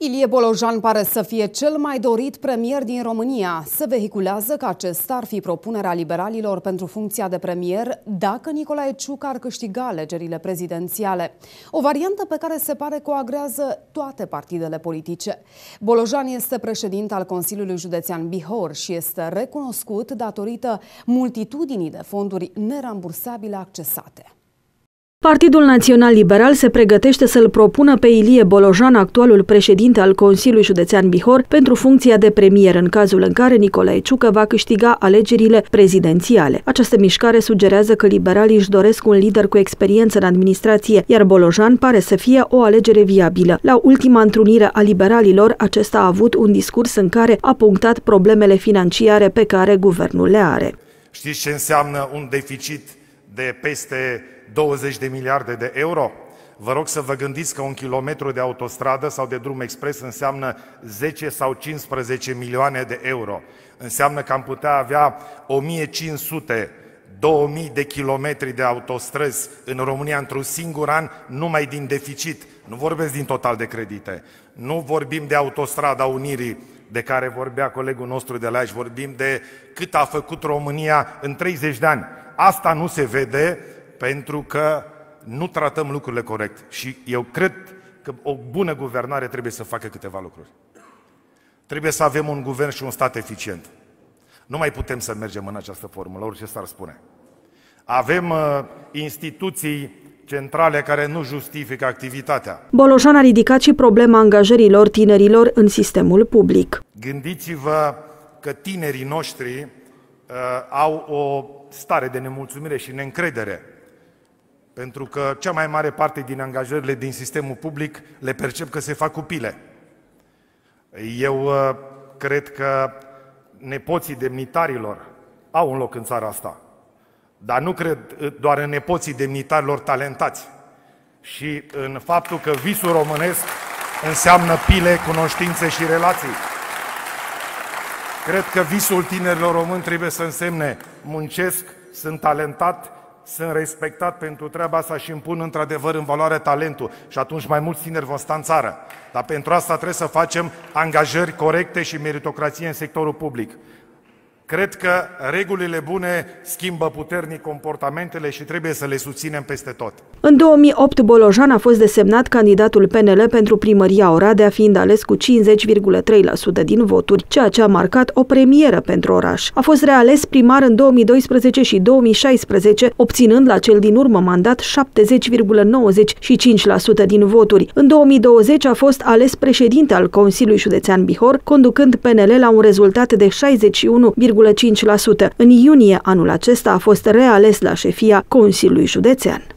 Ilie Bolojan pare să fie cel mai dorit premier din România. Se vehiculează că acesta ar fi propunerea liberalilor pentru funcția de premier dacă Nicolae Ciucă ar câștiga alegerile prezidențiale. O variantă pe care se pare că o agrează toate partidele politice. Bolojan este președinte al Consiliului Județean Bihor și este recunoscut datorită multitudinii de fonduri nerambursabile accesate. Partidul Național Liberal se pregătește să-l propună pe Ilie Bolojan, actualul președinte al Consiliului Județean Bihor, pentru funcția de premier în cazul în care Nicolae Ciucă va câștiga alegerile prezidențiale. Această mișcare sugerează că liberalii își doresc un lider cu experiență în administrație, iar Bolojan pare să fie o alegere viabilă. La ultima întrunire a liberalilor, acesta a avut un discurs în care a punctat problemele financiare pe care guvernul le are. Știți ce înseamnă un deficit de peste 20 de miliarde de euro? Vă rog să vă gândiți că un kilometru de autostradă sau de drum expres înseamnă 10 sau 15 milioane de euro. Înseamnă că am putea avea 1500, 2000 de kilometri de autostrăzi în România într-un singur an, numai din deficit. Nu vorbesc din total de credite. Nu vorbim de autostrada Unirii, de care vorbea colegul nostru de la aici. Vorbim de cât a făcut România în 30 de ani. Asta nu se vede pentru că nu tratăm lucrurile corect. Și eu cred că o bună guvernare trebuie să facă câteva lucruri. Trebuie să avem un guvern și un stat eficient. Nu mai putem să mergem în această formulă, orice s-ar spune. Avem instituții centrale care nu justifică activitatea. Bolojan a ridicat și problema angajărilor tinerilor în sistemul public. Gândiți-vă că tinerii noștri au o stare de nemulțumire și neîncredere, pentru că cea mai mare parte din angajările din sistemul public le percep că se fac cu pile. Eu cred că nepoții demnitarilor au un loc în țara asta, dar nu cred doar în nepoții demnitarilor talentați și în faptul că visul românesc înseamnă pile, cunoștințe și relații. Cred că visul tinerilor români trebuie să însemne muncesc, sunt talentat, sunt respectat pentru treaba asta și îmi pun într-adevăr în valoare talentul. Și atunci mai mulți tineri vor sta în țară. Dar pentru asta trebuie să facem angajări corecte și meritocrație în sectorul public. Cred că regulile bune schimbă puternic comportamentele și trebuie să le susținem peste tot. În 2008, Bolojan a fost desemnat candidatul PNL pentru primăria Oradea, fiind ales cu 50,3% din voturi, ceea ce a marcat o premieră pentru oraș. A fost reales primar în 2012 și 2016, obținând la cel din urmă mandat 70,95% din voturi. În 2020 a fost ales președinte al Consiliului Județean Bihor, conducând PNL la un rezultat de 61,5%. În iunie anul acesta a fost reales la șefia Consiliului Județean.